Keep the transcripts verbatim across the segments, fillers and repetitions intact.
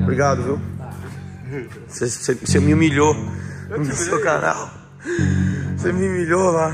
Obrigado, viu? Você, você, você me humilhou no seu canal. Você me humilhou lá.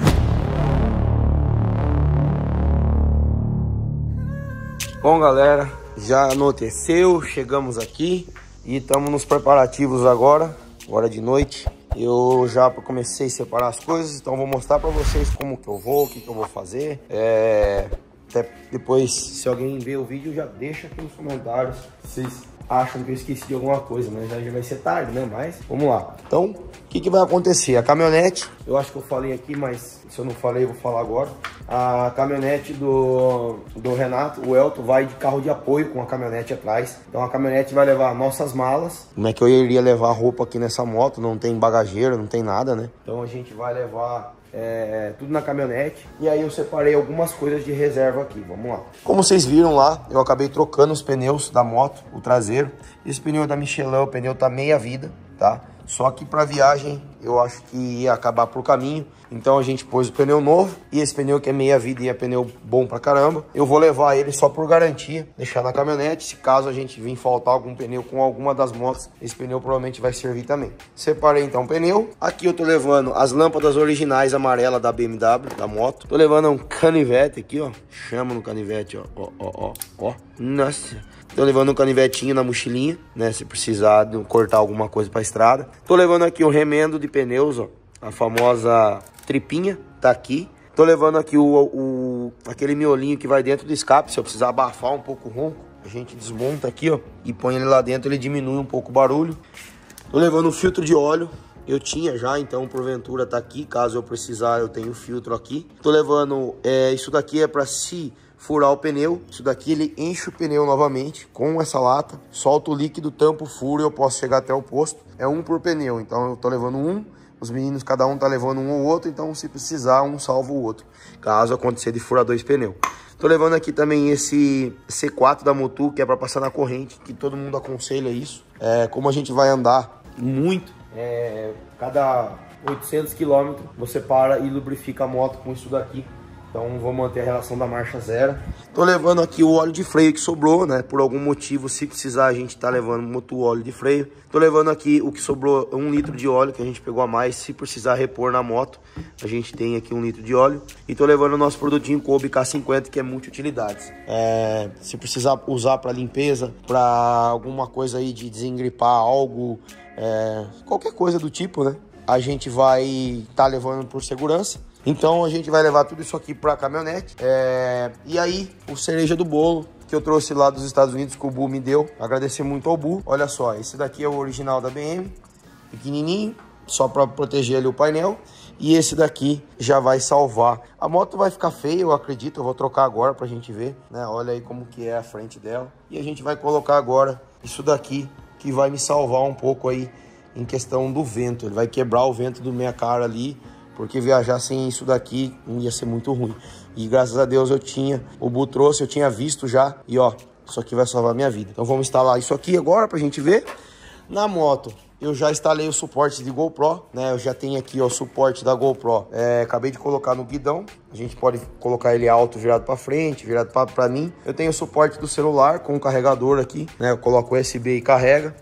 Bom, galera, já anoiteceu, chegamos aqui e estamos nos preparativos agora, hora de noite. Eu já comecei a separar as coisas, então vou mostrar para vocês como que eu vou, o que que eu vou fazer. É... Até depois, se alguém ver o vídeo, já deixa aqui nos comentários se vocês acham que eu esqueci de alguma coisa, né? Já, já vai ser tarde, né? Mas vamos lá. Então, o que que vai acontecer? A caminhonete, eu acho que eu falei aqui, mas se eu não falei, eu vou falar agora. A caminhonete do, do Renato, o Elton, vai de carro de apoio com a caminhonete atrás. Então a caminhonete vai levar nossas malas. Como é que eu iria levar roupa aqui nessa moto? Não tem bagageiro, não tem nada, né? Então a gente vai levar... É, tudo na caminhonete. E aí eu separei algumas coisas de reserva aqui. Vamos lá. Como vocês viram lá, eu acabei trocando os pneus da moto, o traseiro. Esse pneu da Michelin, o pneu tá meia vida, tá? Só que para viagem eu acho que ia acabar por caminho. Então a gente pôs o pneu novo. E esse pneu que é meia vida e é pneu bom pra caramba, eu vou levar ele só por garantia, deixar na caminhonete. Se caso a gente vir faltar algum pneu com alguma das motos, esse pneu provavelmente vai servir também. Separei então o pneu. Aqui eu tô levando as lâmpadas originais amarelas da B M W, da moto. Tô levando um canivete aqui, ó. Chama no canivete, ó. Ó, ó, ó, ó. Nossa. Tô levando um canivetinho na mochilinha, né? Se precisar de cortar alguma coisa pra estrada. Tô levando aqui o remendo de pneus, ó. A famosa tripinha, tá aqui. Tô levando aqui o, o aquele miolinho que vai dentro do escape. Se eu precisar abafar um pouco o ronco, a gente desmonta aqui, ó. E põe ele lá dentro, ele diminui um pouco o barulho. Tô levando um filtro de óleo. Eu tinha já, então porventura tá aqui. Caso eu precisar, eu tenho o filtro aqui. Tô levando, é, isso daqui é pra se furar o pneu. Isso daqui ele enche o pneu novamente com essa lata. Solta o líquido, tampa o furo e eu posso chegar até o posto. É um por pneu, então eu tô levando um. Os meninos, cada um tá levando um ou outro, então se precisar, um salva o outro, caso acontecer de furar dois pneus. Tô levando aqui também esse C quatro da Motu, que é para passar na corrente, que todo mundo aconselha isso. É, como a gente vai andar muito, é, cada oitocentos quilômetros você para e lubrifica a moto com isso daqui. Então vou manter a relação da marcha zero. Tô levando aqui o óleo de freio que sobrou, né? Por algum motivo, se precisar, a gente tá levando muito óleo de freio. Tô levando aqui o que sobrou, um litro de óleo que a gente pegou a mais. Se precisar repor na moto, a gente tem aqui um litro de óleo. E tô levando o nosso produtinho Kobe K cinquenta, que é multi-utilidades. É, se precisar usar para limpeza, para alguma coisa aí de desengripar algo, é, qualquer coisa do tipo, né? A gente vai tá levando por segurança. Então a gente vai levar tudo isso aqui para a caminhonete. É... E aí, o cereja do bolo que eu trouxe lá dos Estados Unidos, que o Bu me deu. Agradecer muito ao Bu. Olha só, esse daqui é o original da B M, pequenininho, só para proteger ali o painel. E esse daqui já vai salvar. A moto vai ficar feia, eu acredito. Eu vou trocar agora pra gente ver, né? Olha aí como que é a frente dela. E a gente vai colocar agora isso daqui, que vai me salvar um pouco aí em questão do vento. Ele vai quebrar o vento do minha cara ali, porque viajar sem isso daqui ia ser muito ruim. E graças a Deus eu tinha, o Bu trouxe, eu tinha visto já. E ó, isso aqui vai salvar a minha vida. Então vamos instalar isso aqui agora pra gente ver. Na moto, eu já instalei o suporte de GoPro, né? Eu já tenho aqui ó, o suporte da GoPro. É, acabei de colocar no guidão. A gente pode colocar ele alto, virado para frente, virado para mim. Eu tenho o suporte do celular com o carregador aqui, né? Eu coloco U S B e carrega.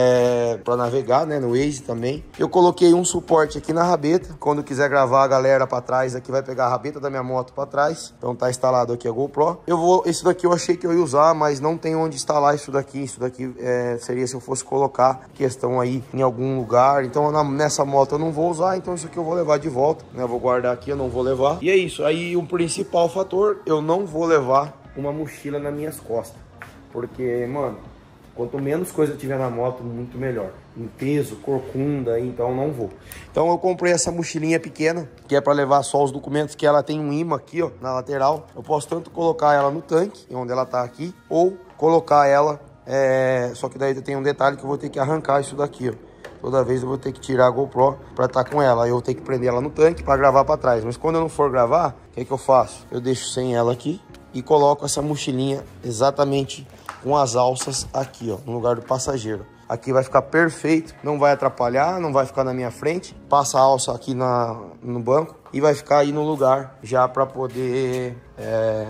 É, para navegar, né? No Waze também. Eu coloquei um suporte aqui na rabeta. Quando quiser gravar a galera para trás, aqui vai pegar a rabeta da minha moto para trás. Então tá instalado aqui a GoPro. Eu vou, esse daqui eu achei que eu ia usar, mas não tem onde instalar isso daqui. Isso daqui é, seria se eu fosse colocar questão aí em algum lugar. Então na, nessa moto eu não vou usar, então isso aqui eu vou levar de volta, né? Eu vou guardar aqui, eu não vou levar. E é isso. Aí o principal fator, eu não vou levar uma mochila nas minhas costas, porque, mano, quanto menos coisa tiver na moto, muito melhor. Em peso, corcunda, então não vou. Então eu comprei essa mochilinha pequena, que é para levar só os documentos, que ela tem um imã aqui, ó, na lateral. Eu posso tanto colocar ela no tanque, onde ela tá aqui, ou colocar ela, é... só que daí tem um detalhe que eu vou ter que arrancar isso daqui, ó. Toda vez eu vou ter que tirar a GoPro pra estar com ela. Aí eu vou ter que prender ela no tanque pra gravar pra trás. Mas quando eu não for gravar, o que é que eu faço? Eu deixo sem ela aqui e coloco essa mochilinha exatamente com as alças aqui, ó, no lugar do passageiro. Aqui vai ficar perfeito, não vai atrapalhar, não vai ficar na minha frente. Passa a alça aqui na, no banco e vai ficar aí no lugar já pra poder... É,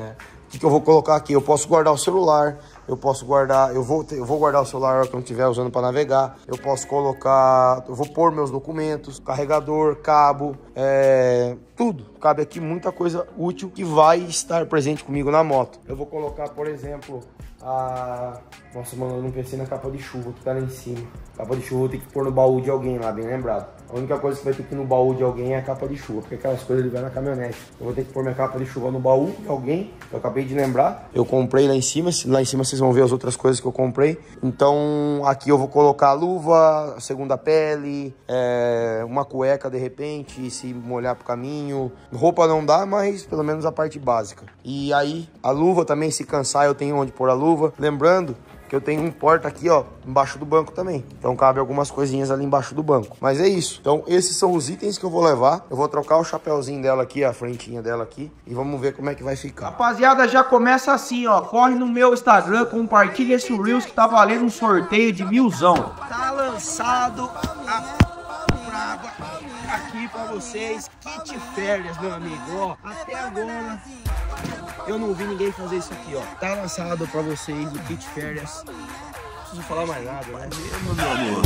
O que, que eu vou colocar aqui? Eu posso guardar o celular, eu posso guardar, eu vou, eu vou guardar o celular quando estiver usando para navegar. Eu posso colocar, eu vou pôr meus documentos, carregador, cabo, é, tudo. Cabe aqui muita coisa útil que vai estar presente comigo na moto. Eu vou colocar, por exemplo, a... Nossa, mano, eu não pensei na capa de chuva que tá lá em cima. Capa de chuva eu tenho que pôr no baú de alguém lá, bem lembrado. A única coisa que vai ter que ir no baú de alguém é a capa de chuva, porque aquelas coisas ele vai na caminhonete. Eu vou ter que pôr minha capa de chuva no baú de alguém, eu acabei de lembrar. Eu comprei lá em cima, lá em cima vocês vão ver as outras coisas que eu comprei. Então aqui eu vou colocar a luva, a segunda pele, é, uma cueca de repente, se molhar pro caminho. Roupa não dá, mas pelo menos a parte básica. E aí a luva também, se cansar eu tenho onde pôr a luva. Lembrando que eu tenho um porta aqui, ó, embaixo do banco também. Então cabe algumas coisinhas ali embaixo do banco. Mas é isso. Então esses são os itens que eu vou levar. Eu vou trocar o chapéuzinho dela aqui, a frentinha dela aqui. E vamos ver como é que vai ficar. Rapaziada, já começa assim, ó. Corre no meu Instagram, compartilha esse Reels que tá valendo um sorteio de milzão. Tá lançado a braba aqui pra vocês. Kit férias, meu amigo. Ó, até agora eu não vi ninguém fazer isso aqui, ó. Tá lançado pra vocês o kit férias. Não preciso falar mais nada, né? Meu amor.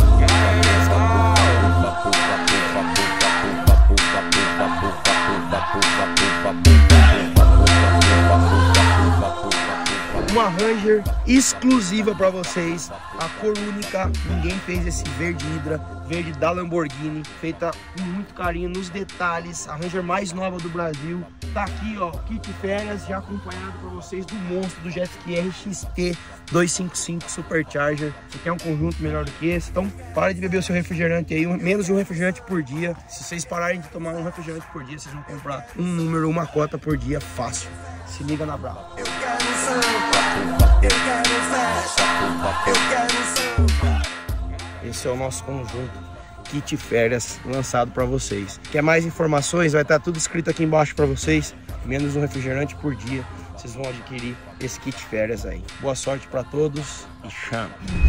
Uma Ranger exclusiva pra vocês, a cor única, ninguém fez esse verde hidra, verde da Lamborghini, feita com muito carinho nos detalhes, a Ranger mais nova do Brasil. Tá aqui, ó, kit férias, já acompanhado pra vocês do monstro do Jet Ski R X T duzentos e cinquenta e cinco Supercharger. Você quer um conjunto melhor do que esse? Então para de beber o seu refrigerante aí, menos de um refrigerante por dia. Se vocês pararem de tomar um refrigerante por dia, vocês vão comprar um número, uma cota por dia fácil. Se liga na brava. Eu quero samba, eu quero festa, eu quero samba. Esse é o nosso conjunto kit férias lançado para vocês. Quer mais informações? Vai estar tudo escrito aqui embaixo para vocês. Menos um refrigerante por dia, vocês vão adquirir esse kit férias aí. Boa sorte para todos e chama.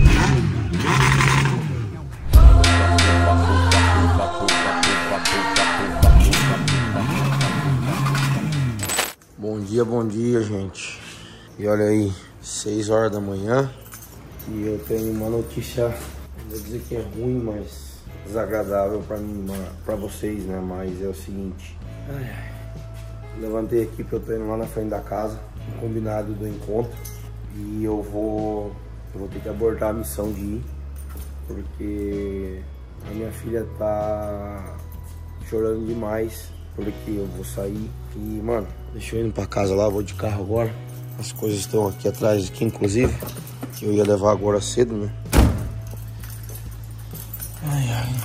Bom dia, bom dia, gente. E olha aí, seis horas da manhã. E eu tenho uma notícia, não vou dizer que é ruim, mas desagradável para mim, para vocês, né? Mas é o seguinte. Ai, ai. Levantei aqui porque eu tô indo lá na frente da casa, combinado do encontro. E eu vou, eu vou ter que abortar a missão de ir, porque a minha filha tá chorando demais, porque eu vou sair. E, mano, deixa eu ir pra casa lá, vou de carro agora. As coisas estão aqui atrás, aqui inclusive, que eu ia levar agora cedo, né? Ai, ai.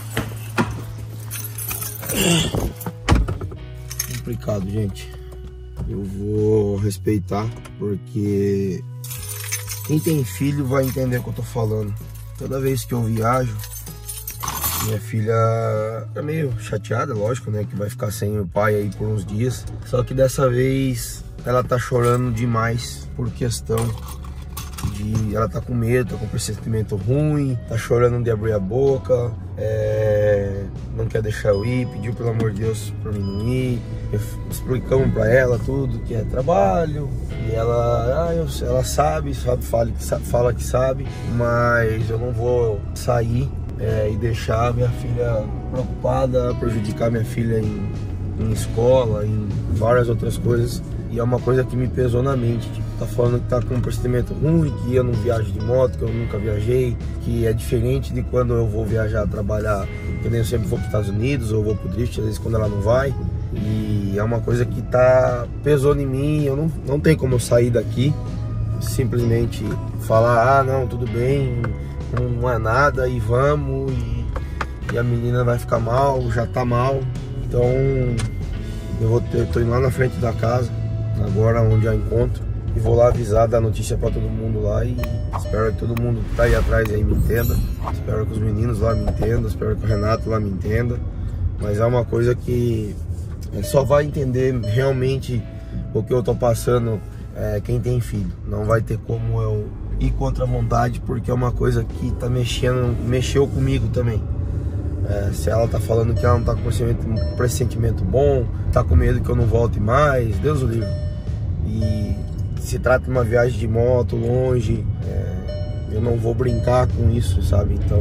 Complicado, gente. Eu vou respeitar, porque quem tem filho vai entender o que eu tô falando. Toda vez que eu viajo, minha filha é meio chateada, lógico, né? Que vai ficar sem o pai aí por uns dias. Só que dessa vez ela tá chorando demais por questão de... Ela tá com medo, tá com pressentimento ruim, tá chorando de abrir a boca, é... não quer deixar eu ir, pediu pelo amor de Deus pra mim não ir. Explicamos pra ela tudo que é trabalho. E ela, ah, eu, ela sabe, sabe, fala que sabe, fala que sabe, mas eu não vou sair É, e deixar minha filha preocupada, prejudicar minha filha em, em escola, em várias outras coisas. E é uma coisa que me pesou na mente, tipo, tá falando que tá com um procedimento ruim, que eu não viajo de moto, que eu nunca viajei, que é diferente de quando eu vou viajar, trabalhar, que nem eu sempre vou para os Estados Unidos, ou vou pro drift, às vezes quando ela não vai. E é uma coisa que tá, pesou em mim, eu não, não tem como eu sair daqui, simplesmente falar, ah não, tudo bem, não é nada e vamos, e, e a menina vai ficar mal, já tá mal. Então eu vou ter, tô indo lá na frente da casa, agora onde eu encontro, e vou lá avisar, dar notícia pra todo mundo lá, e espero que todo mundo que tá aí atrás aí me entenda, espero que os meninos lá me entendam, espero que o Renato lá me entenda. Mas é uma coisa que só vai entender realmente o que eu tô passando é, quem tem filho. Não vai ter como eu ir contra a vontade, porque é uma coisa que tá mexendo, mexeu comigo também. É, se ela tá falando que ela não tá com um pressentimento bom, tá com medo que eu não volte mais, Deus o livre. E se trata de uma viagem de moto, longe, é, eu não vou brincar com isso, sabe? Então,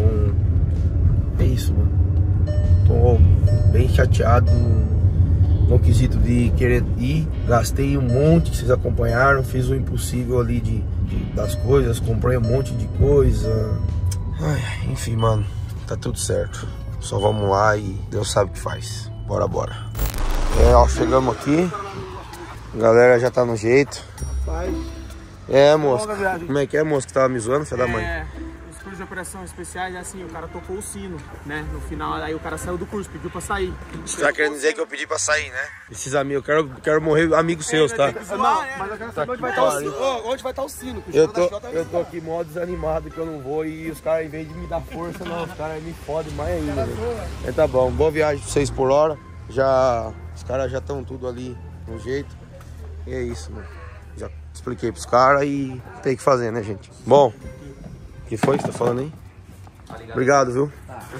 é isso, mano. Tô bem chateado no quesito de querer ir. Gastei um monte, vocês acompanharam, fiz o impossível ali de, de, das coisas, comprei um monte de coisa. Ai, enfim, mano, tá tudo certo. Só vamos lá e Deus sabe o que faz. Bora, bora. É, ó, chegamos aqui. A galera já tá no jeito. Pai. É, moço. Como é que é, moço, que tava me zoando, filho da mãe? É, os cursos de operação especiais é assim, o cara tocou o sino, né? No final, aí o cara saiu do curso, pediu pra sair. Você tá querendo dizer que eu pedi pra sair, né? Esses amigos, eu quero, quero morrer amigos seus, tá? Não, mas eu quero saber onde vai estar o sino. Ô, onde vai estar o sino? Eu tô, eu tô aqui mó desanimado que eu não vou e os caras, em vez de me dar força, não, os caras me fodem mais ainda. Mas tá bom, boa viagem pra vocês por hora. Já, os caras já estão tudo ali no jeito. E é isso, mano. Já expliquei pros caras e tem que fazer, né, gente? Bom, o que foi que você tá falando aí? Obrigado, viu?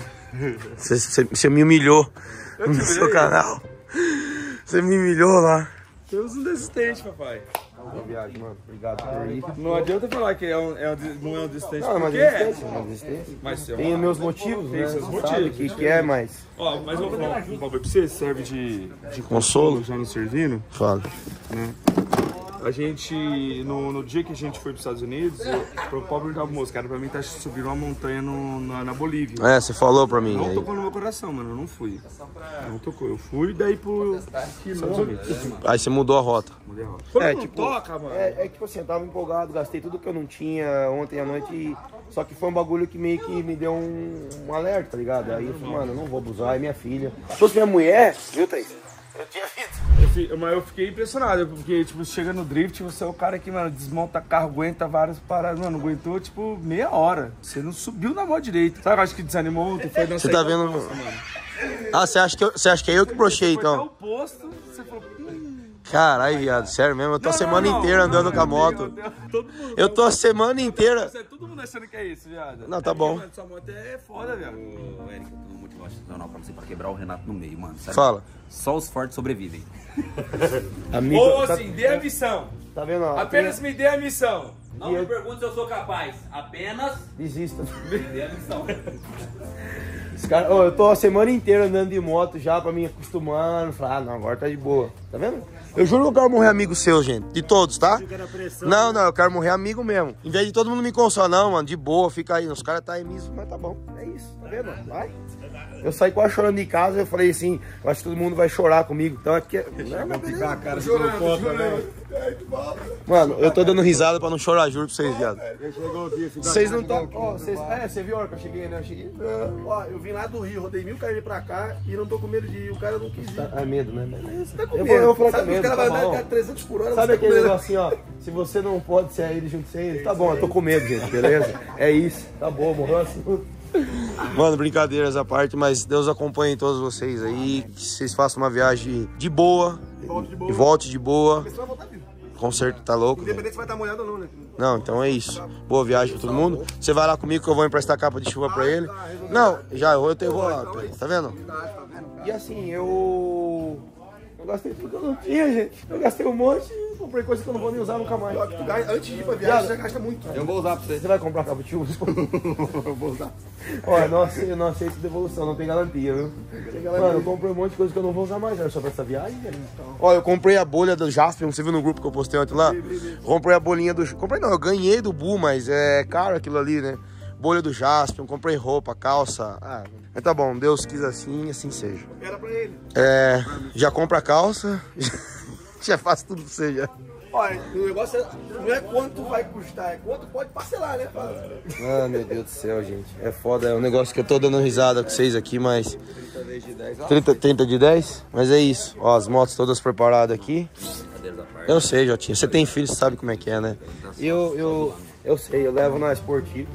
Você, você, você me humilhou no seu canal. Você me humilhou lá. Temos um desistente, papai. Boa viagem, mano. Obrigado por ir. Não adianta falar que é um, é um, não é um desistente, Não, mas porque desistência, é uma desistência. Mas, Tem os meus motivos, Tem né? seus Você motivos. sabe o que, que é, mas... Ó, mas eu vou falar um bagulho pra você, serve de, de Consolo? já nos servindo, Fala. né? A gente, no, no dia que a gente foi pros Estados Unidos, eu pobre da moça, cara, pra mim tá subir uma montanha no, na, na Bolívia. É, você falou pra mim. Não Aí. tocou no meu coração, mano, eu não fui. Não tocou, eu fui daí pro Estados Unidos. Aí você mudou a rota. Mudei a rota. Quando É, não tipo, toca, mano. É, é tipo assim, eu tava empolgado, gastei tudo que eu não tinha ontem à noite. E... Só que foi um bagulho que meio que me deu um, um alerta, tá ligado? Aí eu falei, mano, eu não vou abusar, é minha filha. Se fosse minha mulher, viu, Thaís? Eu tinha vida. Eu fi- mas eu fiquei impressionado, porque, tipo, chega no drift, você é o cara que, mano, desmonta carro, aguenta várias paradas. Mano, aguentou, tipo, meia hora. Você não subiu na mão direita. Sabe, eu acho que desanimou, tu foi dançar. Você tá vendo? Nossa, mano. Ah, você acha que eu, você acha que é eu que brochei, Foi até então? o posto, você falou... Hum, Caralho, viado, sério mesmo? Eu tô a não, semana não, inteira não, andando não, com a meu moto. Deus, todo mundo, Eu tô a semana inteira... Você- todo mundo achando que é isso, viado. Não, tá É bom. porque, mano, sua moto é foda, viado. Ô, Eric, eu tenho um motivacional pra você pra quebrar o Renato no meio, mano. Sério. Fala. Só os fortes sobrevivem. Amigo, Ou tá, assim, dê a missão. tá vendo? ó, Apenas me dê a missão. Não me pergunte se eu sou capaz. Apenas Desista. dê a missão. Esse cara, ô, eu tô a semana inteira andando de moto já pra me acostumando. Falar, ah, não, agora tá de boa. Tá vendo? Eu juro que eu quero morrer amigo seu, gente. De todos, tá? Não, não, eu quero morrer amigo mesmo. Em vez de todo mundo me consolar, não, mano, de boa, fica aí. Os caras tá aí mesmo, mas tá bom. É isso, tá vendo? Vai. Eu saí quase chorando de casa, eu falei assim, eu acho que todo mundo vai chorar comigo. Então aqui é. Não, ficar a cara chorando, chorando. Mano, eu tô dando risada pra não chorar, juro pra vocês, viado. Vocês não estão. Ó, vocês... É, você viu a hora que eu cheguei, né? Eu cheguei. Ó, eu vim lá do Rio, rodei mil km pra cá e não tô com medo de ir. O cara não quis ir. É medo, né? Você tá com Eu medo. vou- eu vou falar Sabe com que os medo, caras tá vão bom. andar a trezentos por hora, Sabe você tá com aquele medo. negócio assim, ó? Se você não pode ser ele junto sem ele, tá bom, eu tô com medo, gente, beleza? É isso, tá bom, morreu assim. Mano, brincadeiras à parte, mas Deus acompanhe todos vocês aí. Que vocês façam uma viagem de boa. Volte de boa. E volte de boa. Você vai voltar vivo. Com certeza, tá louco? velho? Independente se vai estar molhado ou não, né? Não, então é isso. Boa viagem pra todo mundo. Você vai lá comigo que eu vou emprestar capa de chuva pra ele. Não, já eu vou, eu vou lá, tá vendo? E assim, eu... Eu gastei tudo que eu não tinha, gente. Eu gastei um monte e comprei coisa que eu não vou nem usar nunca mais. Tu gasta- Antes de ir pra viagem, você já gasta muito. Eu vou usar pra você. Você vai comprar capa de chuva? Eu vou usar. Olha, não aceito, não aceito devolução, não tem garantia, viu? Mano, eu comprei um monte de coisa que eu não vou usar mais, era só pra essa viagem, velho. Olha, eu comprei a bolha do Jasper, você viu no grupo que eu postei ontem lá? Comprei a bolinha do... Comprei não, eu ganhei do Bu, mas é caro aquilo ali, né? Bolha do Jasper, comprei roupa, calça. Ah, mas tá bom, Deus quis assim, assim seja. Era pra ele. É, já compra a calça, já faço tudo pra você já. Olha, o negócio é, não é quanto vai custar, é quanto pode parcelar, né? Ah, meu Deus do céu, gente. É foda, é um negócio que eu tô dando risada com vocês aqui, mas... trinta, trinta de dez? Mas é isso. Ó, as motos todas preparadas aqui. Eu sei, Jotinha. Você tem filho, você sabe como é que é, né? Eu, eu, eu sei, eu levo na esportiva.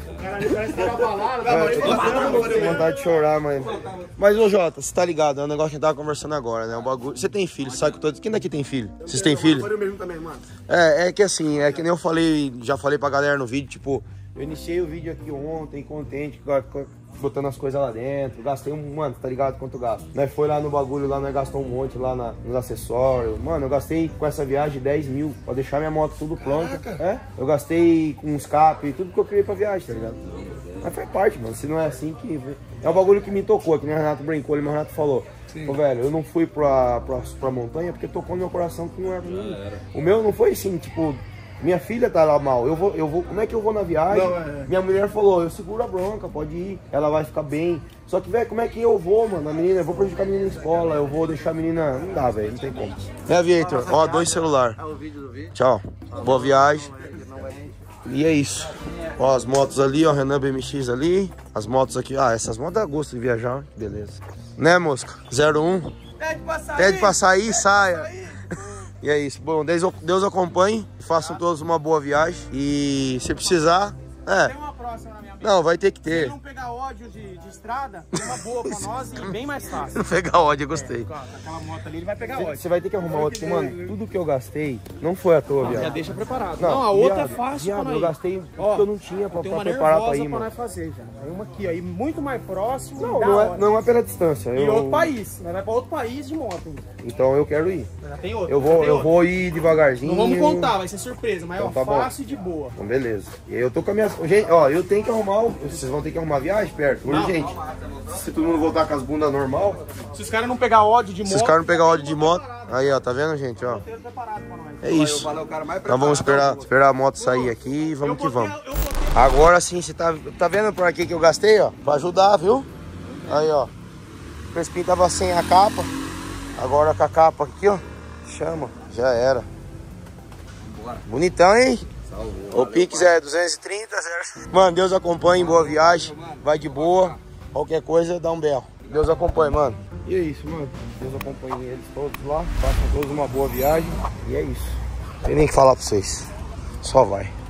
Eu tenho vontade de chorar, mas... Mas, ô Jota, você tá ligado, é um negócio que a gente tava conversando agora, né? Um bagulho... Você tem filho, você sabe que todos... Quem daqui tem filho? Vocês têm filho? Foi eu mesmo também, mano. É, é que assim, é que nem eu falei, já falei pra galera no vídeo, tipo, Eu iniciei o vídeo aqui ontem, contente, botando as coisas lá dentro. Gastei um, mano, tá ligado quanto eu gasto? Nós foi lá no bagulho, lá nós gastou um monte lá na, nos acessórios. Mano, eu gastei com essa viagem dez mil pra deixar minha moto tudo pronta. É? Eu gastei com escape e tudo que eu criei pra viagem, tá ligado? Mas faz parte, mano. Se não é assim que... É um bagulho que me tocou, que nem o Renato brincou, ele, mas o Renato falou. Pô, velho, eu não fui pra, pra, pra montanha porque tocou no meu coração que não era pra mim. O meu não foi assim, tipo... Minha filha tá lá mal, eu vou, eu vou, como é que eu vou na viagem? Não, é. Minha mulher falou, eu seguro a bronca, pode ir, ela vai ficar bem. Só que, velho, como é que eu vou, mano? A menina, eu vou prejudicar a menina na escola, eu vou deixar a menina... Não dá, velho, não tem como. É, Vitor, ó, dois celulares. Tchau, boa viagem. E é isso. Ó, as motos ali, ó, Renan B M X ali. As motos aqui, ah, essas motos dá gosto de viajar, beleza. Né, mosca? zero um. Pede pra sair, Pede pra sair saia. E é isso. Bom, Deus, Deus acompanhe. Façam todos uma boa viagem. E se precisar... É. Tem uma próxima na minha vida. Não, vai ter que ter. Se não pegar ódio de, de estrada, é uma boa pra nós e bem mais fácil. Não pegar ódio, eu gostei. É, claro, aquela moto ali, ele vai pegar ódio. Você vai ter que arrumar outra. Mano, tudo que eu gastei não foi à toa, viado. Já deixa preparado. Não, não a outra viado, é fácil viado, pra eu gastei tudo que eu não tinha pra, pra preparar pra ir, mano. fazer, já. Tem uma aqui, aí muito mais próximo. Não, não é, não é pela distância. E eu... outro país. Vai pra outro país de moto. Então eu quero ir. Já tem outro. Eu vou, tem eu outro. vou ir devagarzinho. Não vamos contar, vai ser surpresa, mas então, ó, tá fácil e de boa. Então beleza. E eu tô com a minha... Gente, ó, eu tenho que arrumar... Vocês vão ter que arrumar a viagem perto, urgente. Se todo mundo voltar com as bundas normal... Se os caras não pegar ódio de moto... Se os caras não pegar ódio de moto... Aí, ó, tá vendo, gente, ó? É isso. Então vamos esperar, esperar a moto sair aqui e vamos que vamos. Agora sim, você tá, tá vendo por aqui que eu gastei, ó? Pra ajudar, viu? Aí, ó. O Crespim tava sem a capa. Agora com a capa aqui, ó. Chama, já era. Bonitão, hein? O Pix é duzentos e trinta, zero. Mano, Deus acompanhe, boa viagem. Vai de boa. Qualquer coisa, dá um berro. Deus acompanhe, mano. E é isso, mano. Deus acompanhe eles todos lá. Façam todos uma boa viagem. E é isso. Não tem nem o que falar pra vocês. Só vai.